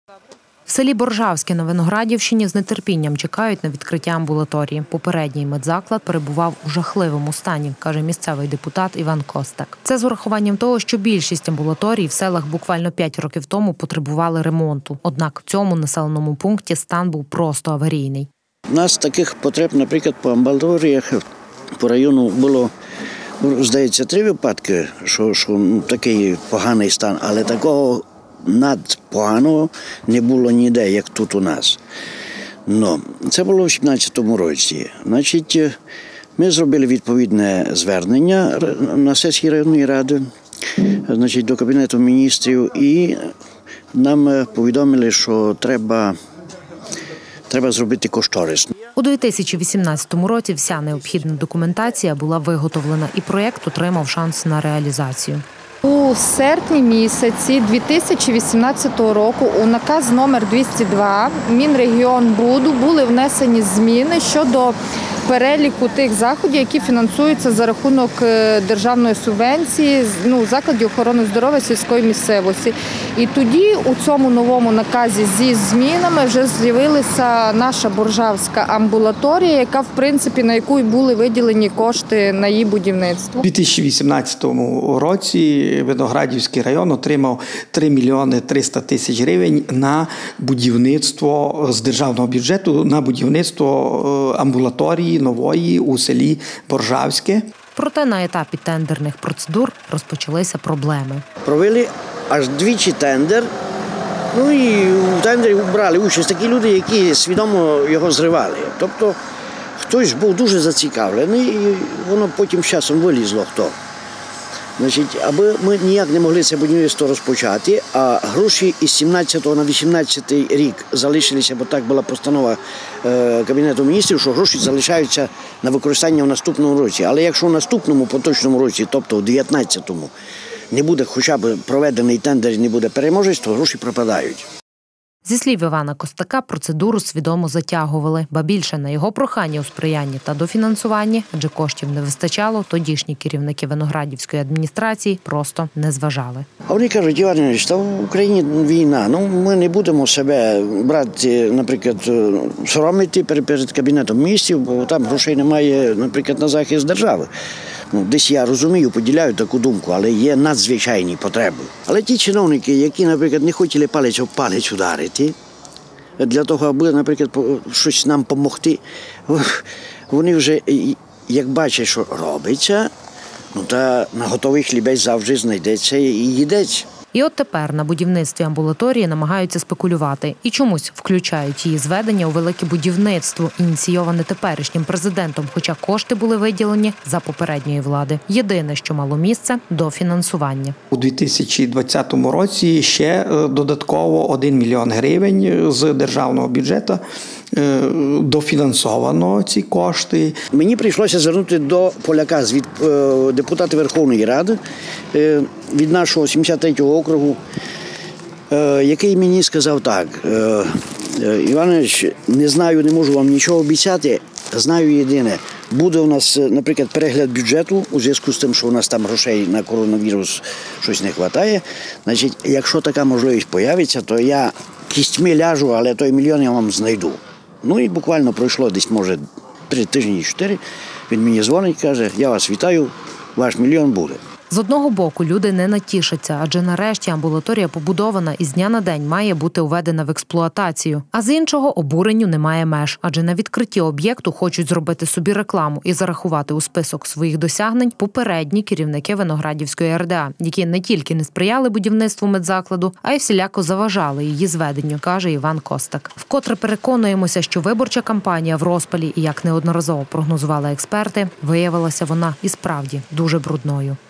В селі Боржавське на Виноградівщині з нетерпінням чекають на відкриття амбулаторії. Попередній медзаклад перебував у жахливому стані, каже місцевий депутат Іван Костак. Це з урахуванням того, що більшість амбулаторій в селах буквально 5 років тому потребували ремонту. Однак в цьому населеному пункті стан був просто аварійний. У нас таких потреб, наприклад, по амбулаторіях по району було, здається, 3 випадки, що такий поганий стан, але такого надпоганого не було ніде, як тут у нас. Це було в 2017 році. Значить, ми зробили відповідне звернення на сесії районної ради, значить, до Кабінету міністрів, і нам повідомили, що треба зробити кошторис. У 2018 році вся необхідна документація була виготовлена і проєкт отримав шанс на реалізацію. У серпні місяці 2018 року у наказ номер 202 Мінрегіонбуду були внесені зміни щодо переліку тих заходів, які фінансуються за рахунок державної субвенції закладів охорони здоров'я сільської місцевості. І тоді у цьому новому наказі зі змінами вже з'явилася наша Боржавська амбулаторія, яка, в принципі, на яку й були виділені кошти на її будівництво. У 2018 році Виноградівський район отримав 3 мільйони 300 тисяч гривень на будівництво з державного бюджету, на будівництво амбулаторії нової у селі Боржавське. Проте на етапі тендерних процедур розпочалися проблеми. Провели аж двічі тендер, і у тендері брали участь такі люди, які свідомо його зривали. Тобто хтось був дуже зацікавлений, і воно потім з часом вилізло хто. Значить, аби ми ніяк не могли це будівництво розпочати, а гроші із 17 на 18 рік залишилися, бо так була постанова Кабінету міністрів, що гроші залишаються на використання в наступному році. Але якщо в наступному поточному році, тобто в 19-му, не буде хоча б проведений тендер і не буде переможець, то гроші пропадають. Зі слів Івана Костака, процедуру свідомо затягували, ба більше на його прохання у сприянні та дофінансуванні, адже коштів не вистачало, тодішні керівники Виноградівської адміністрації просто не зважали. А вони кажуть: Іван Іванович, та в Україні війна, ми не будемо себе брати, наприклад, соромити перед Кабінетом міністрів, бо там грошей немає, наприклад, на захист держави. Десь я розумію, поділяю таку думку, але є надзвичайні потреби. Але ті чиновники, які, наприклад, не хотіли палець об палець ударити, для того, аби, наприклад, щось нам допомогти, вони вже, як бачать, що робиться, та на готовий хлібець завжди знайдеться і їдеться. І от тепер на будівництві амбулаторії намагаються спекулювати. І чомусь включають її зведення у велике будівництво, ініційоване теперішнім президентом, хоча кошти були виділені за попередньої влади. Єдине, що мало місце – дофінансування. У 2020 році ще додатково 1 мільйон гривень з державного бюджету дофінансовано ці кошти. Мені прийшлося звернути до поляка, депутата Верховної Ради, від нашого 73-го округу, який мені сказав так: Іванович, не знаю, не можу вам нічого обіцяти, знаю єдине, буде у нас, наприклад, перегляд бюджету у зв'язку з тим, що у нас там грошей на коронавірус щось не вистачає. Значить, якщо така можливість з'явиться, то я кістьми ляжу, але той мільйон я вам знайду. І буквально пройшло десь, може, 3 тижні, 4, він мені дзвонить і каже: я вас вітаю, ваш мільйон буде. З одного боку, люди не натішаться, адже нарешті амбулаторія побудована і з дня на день має бути введена в експлуатацію. А з іншого, обуренню немає меж, адже на відкритті об'єкту хочуть зробити собі рекламу і зарахувати у список своїх досягнень попередні керівники Виноградівської РДА, які не тільки не сприяли будівництву медзакладу, а й всіляко заважали її зведенню, каже Іван Костак. Вкотре переконуємося, що виборча кампанія в розпалі, і як неодноразово прогнозували експерти, виявилася вона і справді дуже брудною.